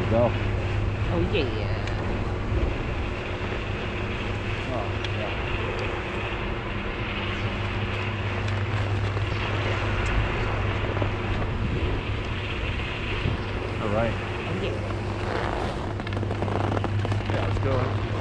go. Oh yeah. Oh, yeah. All right. Oh yeah. Yeah, let's go.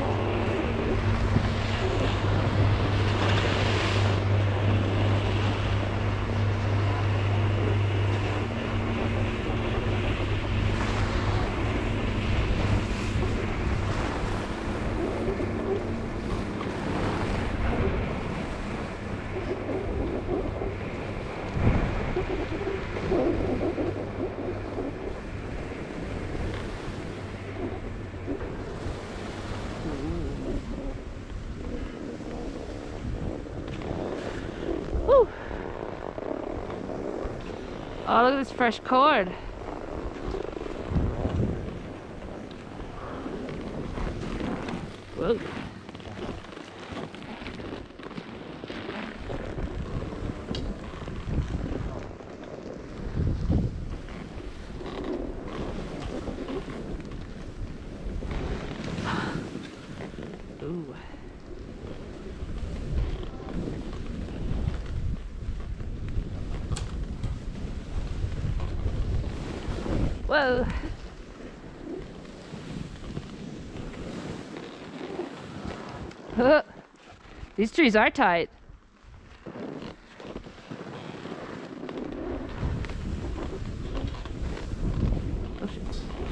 Woo. Oh, look at this fresh cord. Whoa. Ooh. Whoa. These trees are tight. Oh, shit.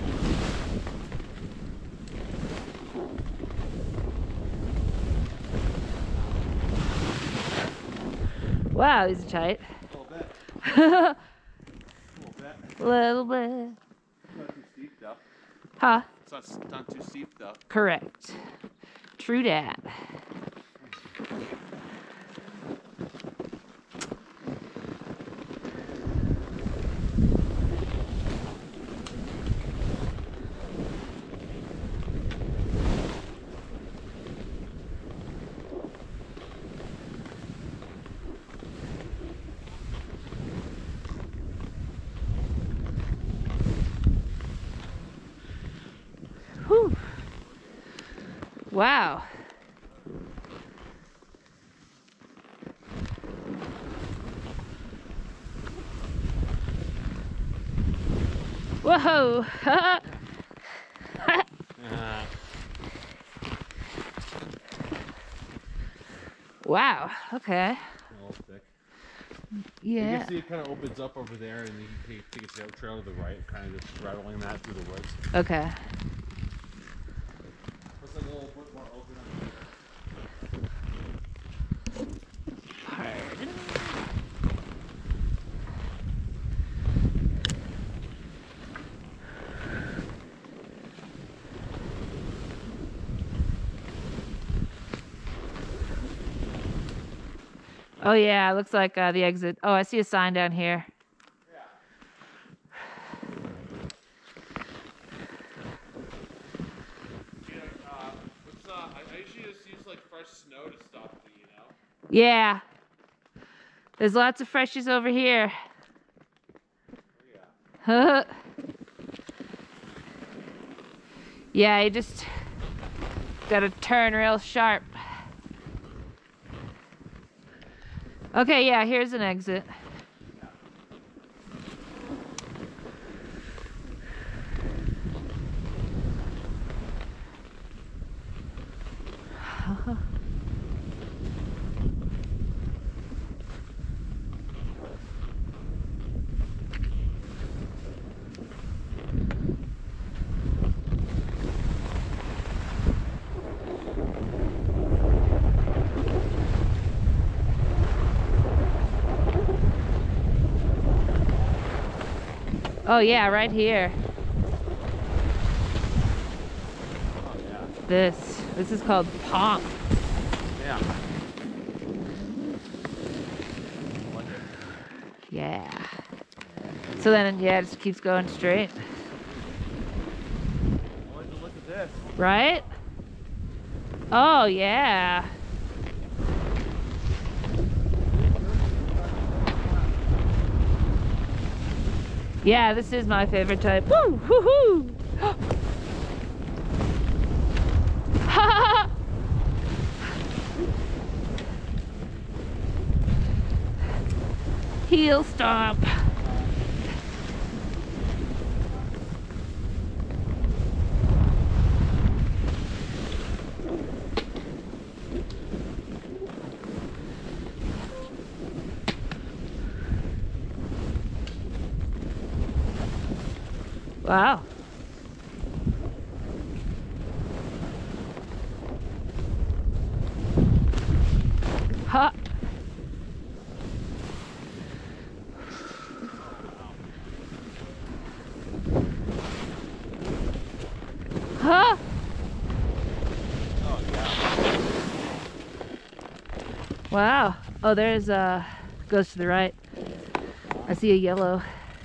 Wow, these are tight. A little bit. A little bit. little bit. It's not too steep though. Huh? It's not too steep though. Correct. True dat. Whew. Wow. Whoa. Wow. Okay. A little thick. You Yeah. can see it kind of opens up over there, and you can take a trail to the right, kind of just straddling that through the woods. Okay. Looks like a little bit more open on Pardon. Oh yeah, looks like the exit. Oh, I see a sign down here. I usually just use like fresh snow to stop the, Yeah. There's lots of freshies over here. Yeah. Yeah, you just gotta turn real sharp. Okay, yeah, here's an exit. Oh yeah, right here. Oh yeah. This is called Pomp. Yeah. Yeah. So then, yeah, it just keeps going straight. Look at this. Right? Oh, yeah. Yeah, this is my favorite type. Woo! Woohoo! Heel stomp. Wow. Huh. Huh? Oh, yeah. Wow. Oh, there's goes to the right. I see a yellow.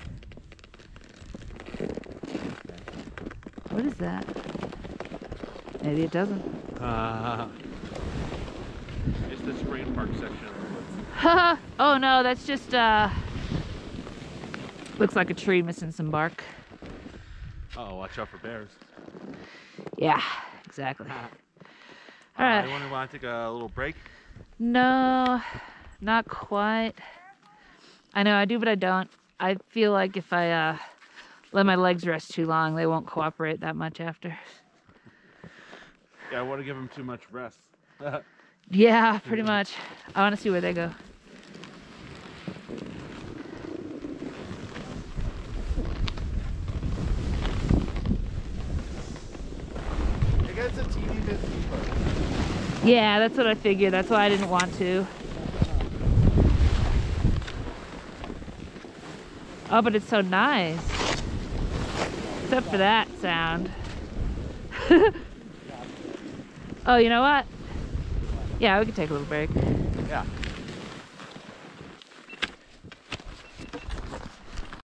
What is that? Maybe it doesn't. It's the Spring Park section of the woods. Haha. Oh no, that's just looks like a tree missing some bark. Oh, watch out for bears. Yeah, exactly. All right. You want to take a little break? No, not quite. I know I do, but I don't. I feel like if I let my legs rest too long, they won't cooperate that much after. Yeah, I want to give them too much rest. Yeah, pretty much. I want to see where they go. I guess it's a teeny bit deeper. Yeah, that's what I figured. That's why I didn't want to. Oh, but it's so nice. Except for that sound. Oh, you know what? Yeah, we could take a little break. Yeah.